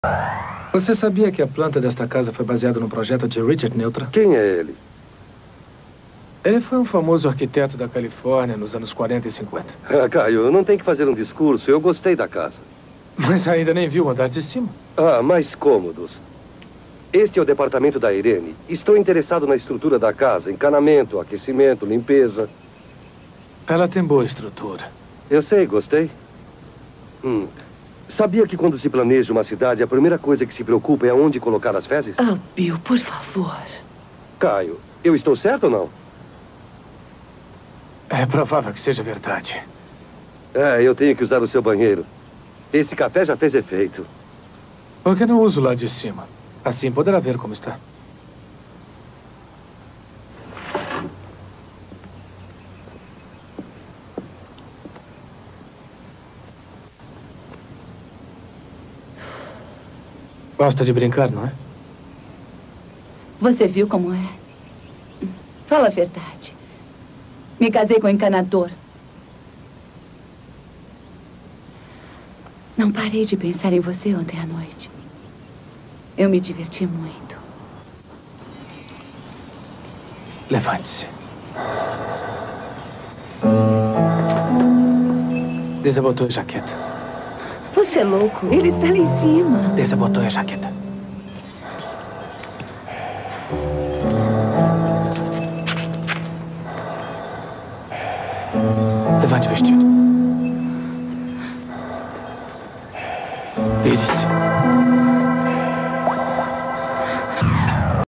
Você sabia que a planta desta casa foi baseada no projeto de Richard Neutra? Quem é ele? Ele foi um famoso arquiteto da Califórnia nos anos 40 e 50. Caio, não tem que fazer um discurso. Eu gostei da casa. Mas ainda nem viu o andar de cima. Mais cômodos. Este é o departamento da Irene. Estou interessado na estrutura da casa. Encanamento, aquecimento, limpeza. Ela tem boa estrutura. Eu sei, gostei. Sabia que quando se planeja uma cidade, a primeira coisa que se preocupa é onde colocar as fezes? Bill, por favor. Caio, eu estou certo ou não? É provável que seja verdade. Eu tenho que usar o seu banheiro. Esse café já fez efeito. Por que não uso lá de cima? Assim poderá ver como está. Gosta de brincar, não é? Você viu como é? Fala a verdade. Me casei com um encanador. Não parei de pensar em você ontem à noite. Eu me diverti muito. Levante-se. Desabotou a jaqueta. Você é louco. Ele está lá em cima. Desabotou a jaqueta. Levante o vestido.